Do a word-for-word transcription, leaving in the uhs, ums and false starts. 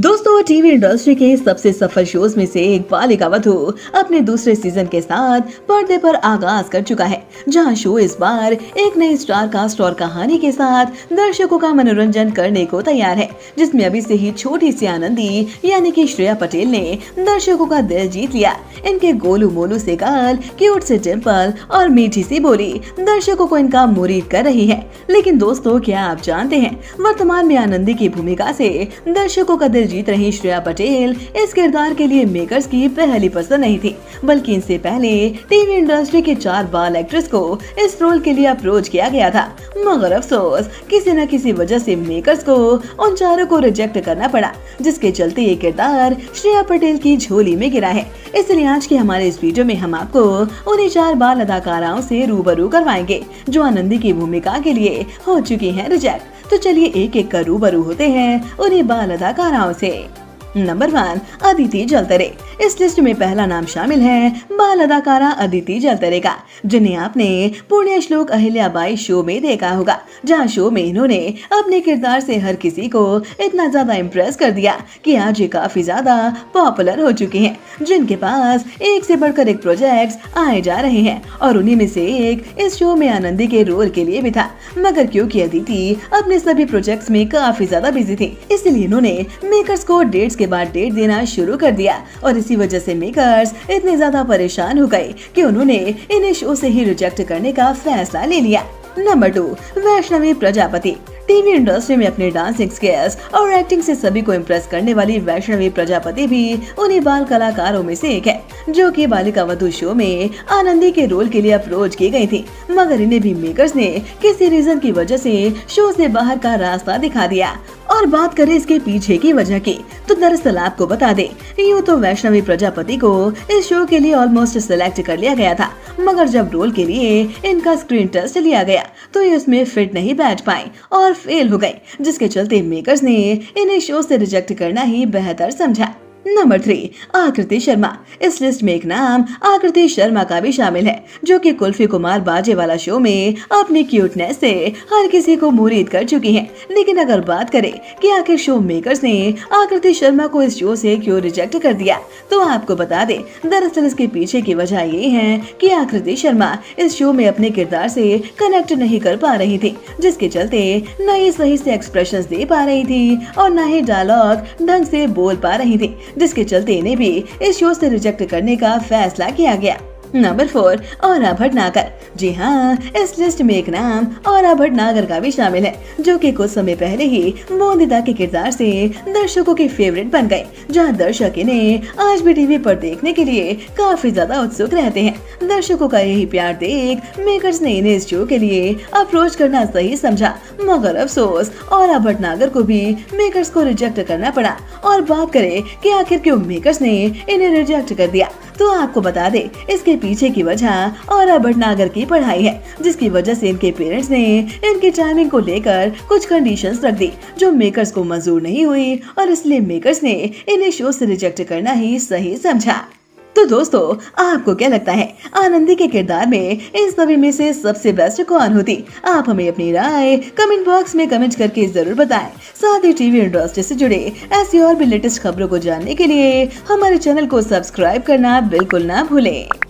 दोस्तों, TV industry के सबसे सफल शोज में से एक बालिका वधू अपने दूसरे सीजन के साथ पर्दे पर आगाज कर चुका है, जहां शो इस बार एक नई स्टार कास्ट और कहानी के साथ दर्शकों का मनोरंजन करने को तैयार है, जिसमें अभी से ही छोटी सी आनंदी यानी कि श्रेया पटेल ने दर्शकों का दिल जीत लिया। इनके गोलू मोलू से गाल, क्यूट से डिम्पल और मीठी सी बोली दर्शकों को इनका मुरीद कर रही है। लेकिन दोस्तों, क्या आप जानते हैं, वर्तमान में आनंदी की भूमिका से दर्शकों का जीत रही श्रेया पटेल इस किरदार के लिए मेकर्स की पहली पसंद नहीं थी, बल्कि इनसे पहले टीवी इंडस्ट्री के चार बाल एक्ट्रेस को इस रोल के लिए अप्रोच किया गया था, मगर अफसोस किसी न किसी वजह से मेकर्स को उन चारों को रिजेक्ट करना पड़ा, जिसके चलते ये किरदार श्रेया पटेल की झोली में गिरा है। इसलिए आज के हमारे इस वीडियो में हम आपको उन्हीं चार बाल अदाकाराओं से रूबरू करवाएंगे जो आनंदी की भूमिका के लिए हो चुकी हैं रिजेक्ट। तो चलिए एक एक कर रूबरू होते हैं उन्हीं बाल अदाकाराओं से। Number one, Aditi Jaltare. इस लिस्ट में पहला नाम शामिल है बाल अदाकारा अदिति जलतरे का, जिन्हें आपने पुण्य श्लोक अहिल्याबाई शो में देखा होगा, जहां शो में इन्होंने अपने किरदार से हर किसी को इतना ज्यादा इम्प्रेस कर दिया कि आज ये काफी ज्यादा पॉपुलर हो चुकी हैं, जिनके पास एक से बढ़कर एक प्रोजेक्ट्स आए जा रहे हैं और उन्हीं में से एक इस शो में आनंदी के रोल के लिए भी था। मगर क्योंकि अदिति अपने सभी प्रोजेक्ट्स में काफी ज्यादा बिजी थी, इसलिए इन्होंने मेकर्स को डेट्स के बाद डेट देना शुरू कर दिया और इसी वजह से मेकर्स इतने ज्यादा परेशान हो गए कि उन्होंने इन्हें शो से ही रिजेक्ट करने का फैसला ले लिया। Number two, Vaishnavi Prajapati. TV industry में अपने डांसिंग स्किल्स और एक्टिंग से सभी को इम्प्रेस करने वाली वैष्णवी प्रजापति भी उन्हीं बाल कलाकारों में से एक है, जो कि बालिका वधू शो में आनंदी के रोल के लिए अप्रोच की गई थी, मगर इन्हें भी मेकर्स ने किसी रीजन की वजह से शो से बाहर का रास्ता दिखा दिया। और बात करें इसके पीछे की वजह की, तो दरअसल आपको बता दे, यूँ तो वैष्णवी प्रजापति को इस शो के लिए ऑलमोस्ट सिलेक्ट कर लिया गया था, मगर जब रोल के लिए इनका स्क्रीन टेस्ट लिया गया तो ये उसमें फिट नहीं बैठ पाए और फेल हो गए, जिसके चलते मेकर्स ने इन्हें शो से रिजेक्ट करना ही बेहतर समझा। नंबर थ्री, आकृति शर्मा। इस लिस्ट में एक नाम आकृति शर्मा का भी शामिल है, जो कि कुल्फी कुमार बाजे वाला शो में अपनी क्यूटनेस से हर किसी को मुरीद कर चुकी हैं। लेकिन अगर बात करें कि आखिर शो मेकर्स ने आकृति शर्मा को इस शो से क्यों रिजेक्ट कर दिया, तो आपको बता दे, दरअसल इसके पीछे की वजह ये है कि आकृति शर्मा इस शो में अपने किरदार से कनेक्ट नहीं कर पा रही थी, जिसके चलते न ही सही से एक्सप्रेशंस दे पा रही थी और न ही डायलॉग ढंग से बोल पा रही थी, जिसके चलते इन्हें भी इस शो से रिजेक्ट करने का फैसला किया गया। Number four, Aura Bhatnagar. जी हाँ, इस लिस्ट में एक नाम औरा भटनागर का भी शामिल है, जो कि कुछ समय पहले ही मोदिता के किरदार से दर्शकों के फेवरेट बन गए, जहाँ दर्शक इन्हें आज भी टीवी पर देखने के लिए काफी ज्यादा उत्सुक रहते हैं। दर्शकों का यही प्यार देख मेकर्स ने इन्हें इस शो के लिए अप्रोच करना सही समझा, मगर अफसोस औरा भटनागर को भी मेकर्स को रिजेक्ट करना पड़ा। और बात करें कि आखिर क्यों मेकर्स ने इन्हें रिजेक्ट कर दिया, तो आपको बता दे, इसके पीछे की वजह औरा भटनागर की पढ़ाई है, जिसकी वजह से इनके पेरेंट्स ने इनकी टाइमिंग को लेकर कुछ कंडीशंस रख दी, जो मेकर्स को मंजूर नहीं हुई और इसलिए मेकर्स ने इन्हें शो से रिजेक्ट करना ही सही समझा। तो दोस्तों, आपको क्या लगता है, आनंदी के किरदार में इन सभी में से सबसे बेस्ट कौन होती? आप हमें अपनी राय कमेंट बॉक्स में कमेंट करके जरूर बताएं। साथ ही टीवी इंडस्ट्री से जुड़े ऐसी और भी लेटेस्ट खबरों को जानने के लिए हमारे चैनल को सब्सक्राइब करना बिल्कुल ना भूलें।